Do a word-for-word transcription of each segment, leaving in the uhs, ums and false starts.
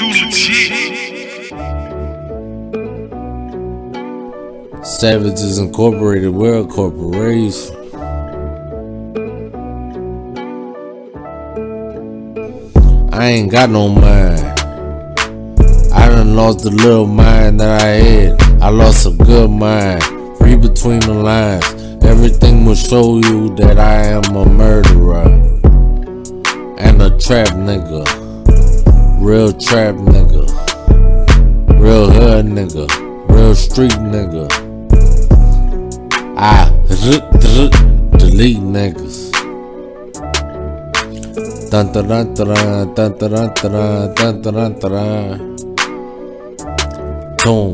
Too legit. Savages Incorporated, we're a corporation. I ain't got no mind. I done lost the little mind that I had. I lost a good mind. Read between the lines. Everything will show you that I am a murderer and a trap nigga. Real trap nigga. Real hood nigga. Real street nigga. I delete niggas. Dun dun dun dun dun dun dun dun dun dun. Boom.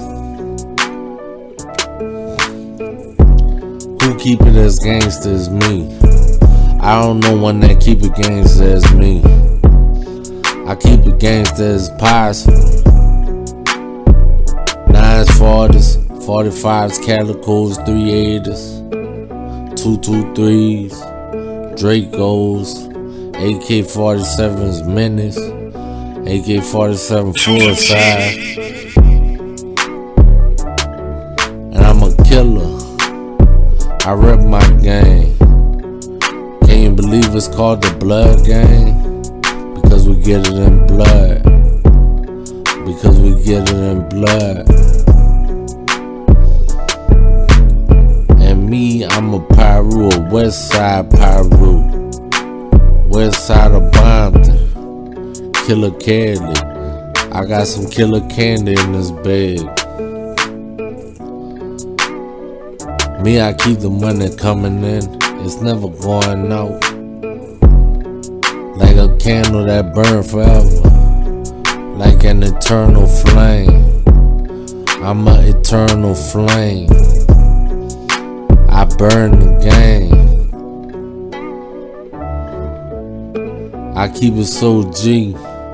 Who keep it as gangsta as me? I don't know one that keep it gangsta as me. I keep it gangsta as possible. Nines, forties, forty-fives, calicos, three eighties, two two threes, Dracos, A K forty-sevens, Menace, A K forty-seven full size. And I'm a killer. I rep my gang. Can you believe it's called the Blood Gang? Because we get it in blood. Because we get it in blood. And me, I'm a Pyru, a West Side Pyru. West Side of Bompton. Killer Candy. I got some killer candy in this bag. Me, I keep the money coming in. It's never going out. Like a candle that burns forever. Like an eternal flame. I'm an eternal flame. I burn the game. I keep it so G.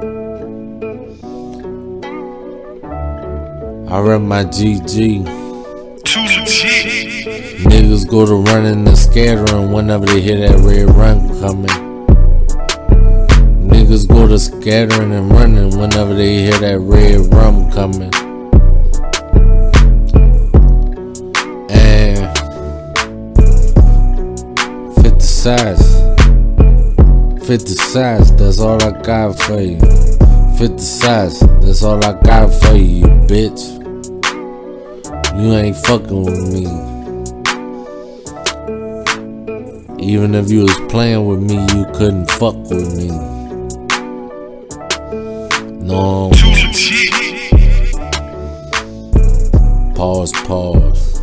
I rep my G G. Too legit. Niggas go to running and scattering whenever they hear that red run coming. Niggas go to scattering and running whenever they hear that red rum coming. And fifty size, fifty size, that's all I got for you. fifty size, that's all I got for you, you bitch. You ain't fucking with me. Even if you was playing with me, you couldn't fuck with me. No. Too legit. Pause, pause.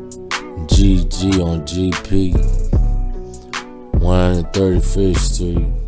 G G on G P. one thirty-fifth Street.